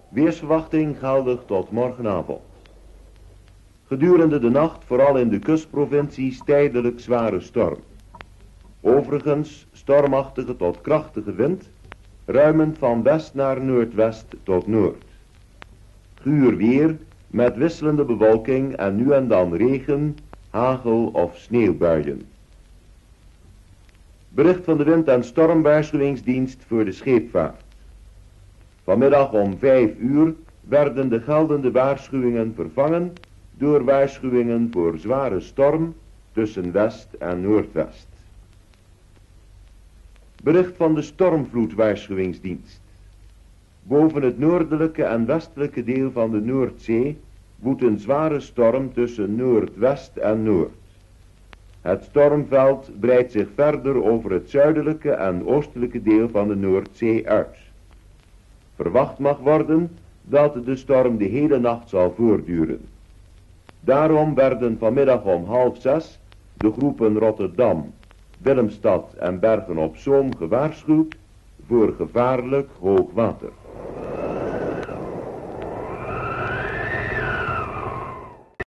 Weersverwachting geldig tot morgenavond. Gedurende de nacht vooral in de kustprovincies tijdelijk zware storm. Overigens stormachtige tot krachtige wind, ruimend van west naar noordwest tot noord. Guur weer met wisselende bewolking en nu en dan regen, hagel of sneeuwbuien. Bericht van de wind- en stormwaarschuwingsdienst voor de scheepvaart. Vanmiddag om 5 uur werden de geldende waarschuwingen vervangen door waarschuwingen voor zware storm tussen west en noordwest. Bericht van de stormvloedwaarschuwingsdienst. Boven het noordelijke en westelijke deel van de Noordzee woedt een zware storm tussen noordwest en noord. Het stormveld breidt zich verder over het zuidelijke en oostelijke deel van de Noordzee uit. Verwacht mag worden dat de storm de hele nacht zal voortduren. Daarom werden vanmiddag om 5:30 de groepen Rotterdam, Willemstad en Bergen op Zoom gewaarschuwd voor gevaarlijk hoogwater.